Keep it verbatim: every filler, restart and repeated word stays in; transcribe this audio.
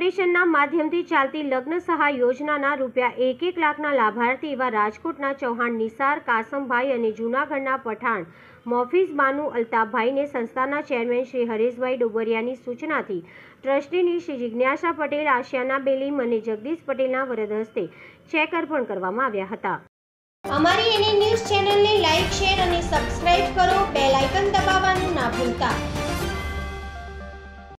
ફાઉન્ડેશનના માધ્યમથી ચાલતી લગ્ન સહાય યોજનાના રૂપિયા એક એક લાખના લાભાર્થી એવા રાજકોટના ચૌહાણ નિસાર કાસમભાઈ અને જૂનાગઢના પઠાણ મોફીઝ બાનુ અલ્તાફભાઈને સંસ્થાના ચેરમેન શ્રી હરેશભાઈ ડોબરિયાની સૂચનાથી ટ્રસ્ટીની શ્રી જિજ્ઞાસા પટેલ, આશિયાના બેલીમ અને જગદીશ પટેલના વરદ હસ્તે ચેક અર્પણ કરવામાં આવ્યા હતા। અમારી એનએ ન્યૂઝ ચેનલને લાઇક, શેર અને સબસ્ક્રાઇબ કરો। બેલ આઇકન દબાવવાનું ના ભૂલતા।